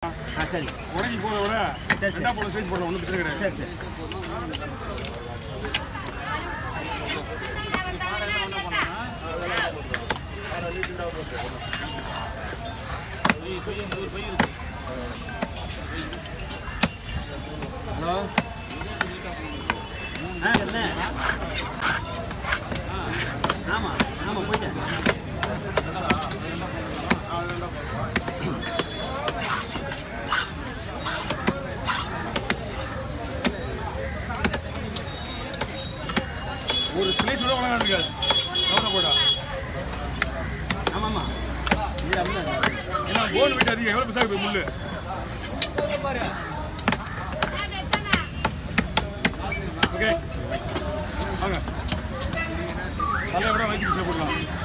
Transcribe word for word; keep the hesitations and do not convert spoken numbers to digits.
ஆ சரி உடஞ்சி போத விட ரெண்டா போல சைஸ் போடலாம் ஒன்றும் பிரச்சனை கிடையாது. சரி ஹலோ ஆ என்ன ஆமாம் ஆமாம் போயிட்டேன். ஒரு ஸ்லைஸ் கூட உடனே இருக்காது கவனம் போட்டா. ஆமாம் ஆமாம் இல்லை ஏன்னா போன் வெயிட் அதிகம். எவ்வளோ பைசா இருக்குது முள்ளு? ஓகே வாங்க தலை விட வைக்கிட்டு போடலாம்.